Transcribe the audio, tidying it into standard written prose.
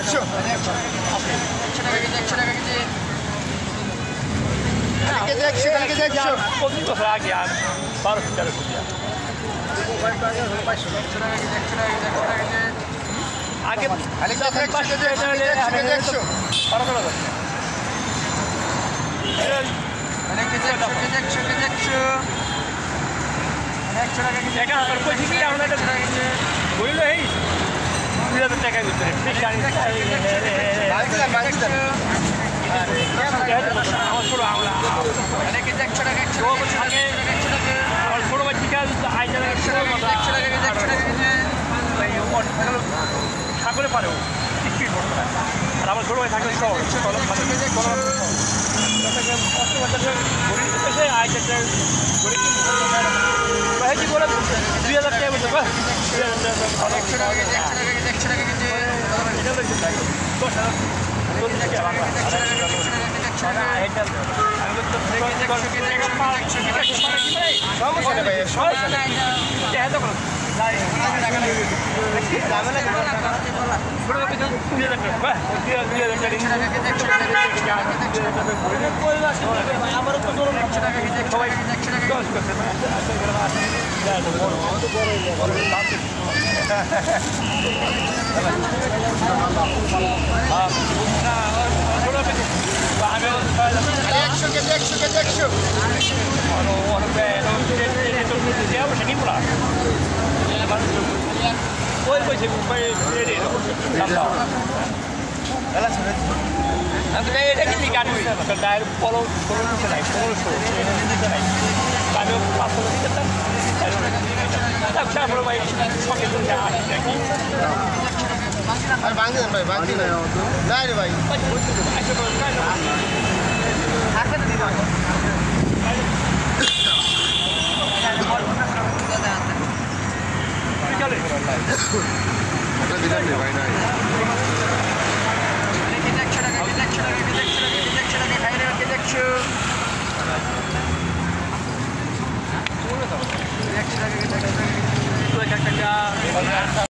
100 পর্যন্ত আগে 1200-1300 আগে টাকা ভিতরে আমার ছোট আমার ছোট বাচ্চিকা সাগরে পারেও কিছুই করতে না আর আমার ছোট ভাই থাকলে শহর কি বলে 2000 টাকা বলতে আর ভাঙি দেন ভাই ভাঙি না না রে ভাই 100 টাকা